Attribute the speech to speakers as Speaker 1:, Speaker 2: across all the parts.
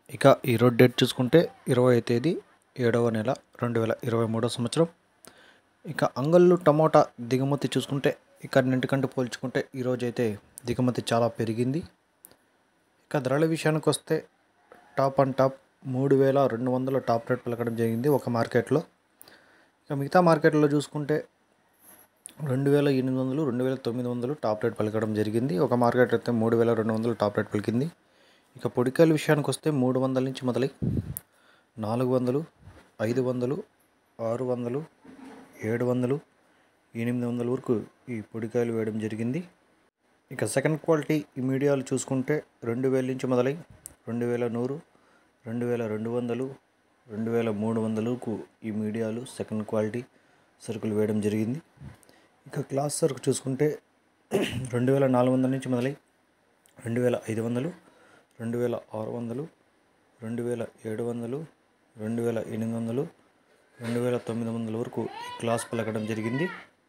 Speaker 1: ఇక ఈరోజు డేట్ చూసుకుంటే 20వ తేదీ 7వ నెల 2023 సంవత్సరం. ఇక అంగళ్ళు టమోటా దిగుమతి చూసుకుంటే ఇక నిన్నటికంటే పోల్చుకుంటే ఈరోజు అయితే దిగుమతి చాలా పెరిగింది. ఇక ధరల విషయానికి వస్తే top and top 3,200 top rate పలకడం జరిగింది ఒక మార్కెట్లో. ఇక మిగతా మార్కెట్లో చూసుకుంటే 2,800 2,900 టాప్ రేట్ పలకడం జరిగింది. ఒక మార్కెట్ అయితే 3,200 టాప్ రేట్ పలికింది. ఇక పొడికాయల విషయానికి వస్తే 300 నుంచి మొదలై 400, 500, 600, 700, 800 వరకు ఈ పొడికాయలు వేయడం జరిగింది. ఇక సెకండ్ క్వాలిటీ ఈ మీడియాలు చూసుకుంటే 2,000 నుంచి మొదలై 2,100, 2,200, 2,300కు ఈ మీడియాలు సెకండ్ క్వాలిటీ సరుకులు వేయడం జరిగింది. ఇక క్లాస్ సరుకు చూసుకుంటే 2,400 నుంచి మొదలై 2,500, 2,600, 2,700, 2,800, 2,900 వరకు ఈ క్లాస్ పలకడం జరిగింది.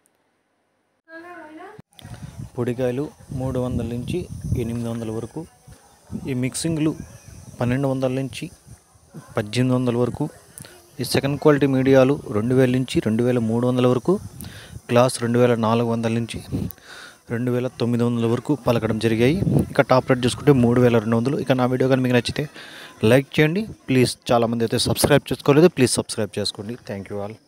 Speaker 1: పొడికాయలు 300 నుంచి 800 వరకు, ఈ మిక్సింగ్లు 1,200 నుంచి 1,800 వరకు, ఈ సెకండ్ క్వాలిటీ మీడియాలు 2,000 నుంచి 2,300 వరకు, గ్లాస్ 2,400 నుంచి 2,900 వరకు పలకడం జరిగాయి. ఇక టాప్ రేట్ చూసుకుంటే 3,200. ఇక నా వీడియో కానీ మీకు నచ్చితే లైక్ చేయండి ప్లీజ్. చాలామంది అయితే సబ్స్క్రైబ్ చేసుకోలేదు, ప్లీజ్ సబ్స్క్రైబ్ చేసుకోండి. Thank you all.